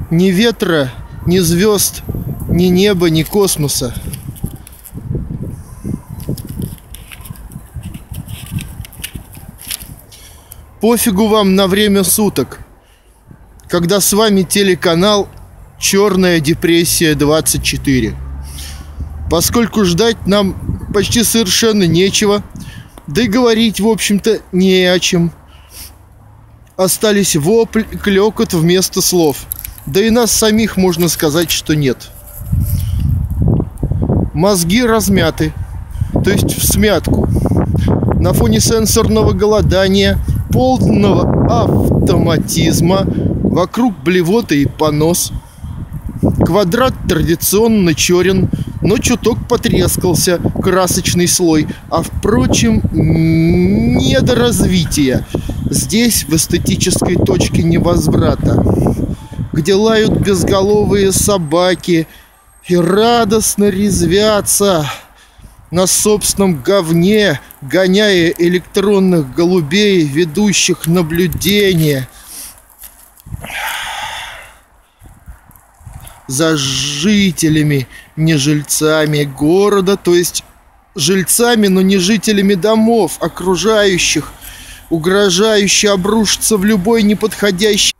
Ни ветра, ни звезд, ни неба, ни космоса. Пофигу вам на время суток, когда с вами телеканал «Черная депрессия 24». Поскольку ждать нам почти совершенно нечего, да и говорить, в общем-то, не о чем. Остались вопль, клёкот вместо слов. Да и нас самих можно сказать, что нет. Мозги размяты, то есть всмятку. На фоне сенсорного голодания, полного автоматизма, вокруг блевота и понос. Квадрат традиционно черен, но чуток потрескался красочный слой. А впрочем, недоразвитие здесь, в эстетической точке невозврата, где лают безголовые собаки и радостно резвятся на собственном говне, гоняя электронных голубей, ведущих наблюдение за жителями, не жильцами города, то есть жильцами, но не жителями домов, окружающих, угрожающе обрушиться в любой неподходящий